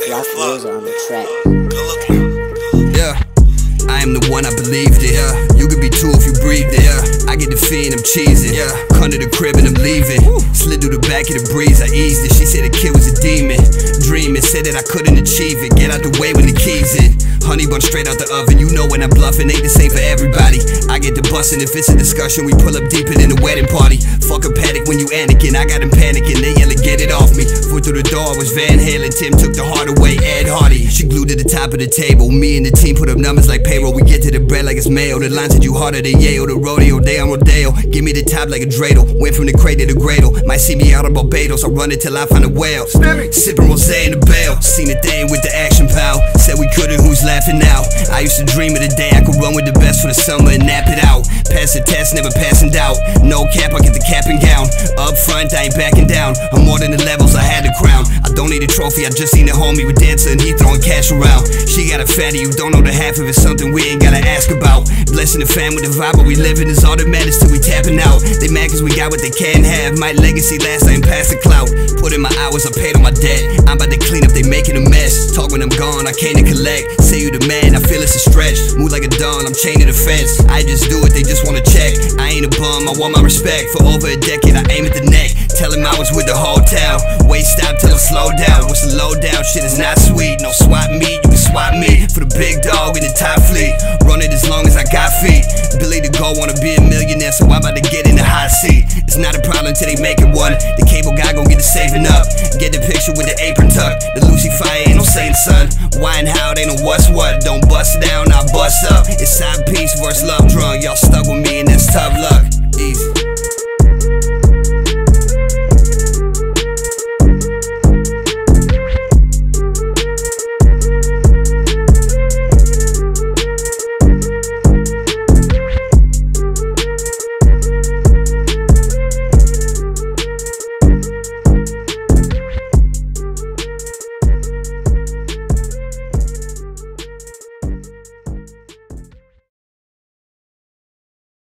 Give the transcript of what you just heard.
Yafuza on the track. Yeah, I am the one, I believed it. Yeah, you could be too if you breathed it. Yeah, I get the feeling I'm cheesing. Yeah, come to the crib and I'm leaving. Slid through the back of the breeze, I eased it. She said the kid was a demon. Dreaming, said that I couldn't achieve it. Get out the way when the key's in. Honey bun straight out the oven, you know when I'm bluffing. Ain't the same for everybody. I get the bustin', if it's a discussion, we pull up deeper than a wedding party. Fuck a panic when you Anakin, I got him panicking. They yelling, get it off me. Foot through the door was Van Halen, Tim took the heart away, Ed Hardy. She glued to the top of the table, me and the team put up numbers like payroll. We get to the bread like it's mayo, the lines hit you harder than Yale. The rodeo, day on rodeo, give me the top like a dreidel. Went from the cradle to cradle, might see me out on Barbados. I run it till I find a whale. Sippin' rosé in the bell, seen a thing with the action pal. Said we couldn't, who's laughing now? I used to dream of the day I could run with the best for the summer and nap it out. Pass the test, never passing doubt. No cap, I get the cap and gown. Up front, I ain't backing down. I'm more than the levels, I had the crown. I don't need a trophy, I just seen a homie with dancer and he throwing cash around. She got a fatty, you don't know the half of it, something we ain't gotta ask about. Blessing the fam with the vibe, but we living is all that matters till we tapping out. They mad cause we got what they can't have. My legacy last, I ain't past the clout. Put in my hours, I paid on my debt. I'm about to clean up, they making a mess. Talk when I'm gone, I came to collect. Say you the man, I feel it's a stretch. Move like a dawn, I'm chaining the fence. I just do it, they just wanna check. I ain't a bum, I want my respect. For over a decade, I aim at the neck. Tell him I was with the whole town. Wait, stop, tell him slow down. What's the low down? Shit is not sweet. No swap meet, you can swap me for the big dog in the top fleet. Run it as long as I got feet. Billy the Go wanna be a millionaire, so I'm about to get in the hot seat. It's not a problem till they make it one. The cable guy gon' get it saving up. Get the picture with the apron tucked. The Lucy fire ain't no saying son. Why and how, they know what's what. Don't bust down, I bust up. It's side piece versus love drunk. Y'all stuck with me and that's tough luck. Easy.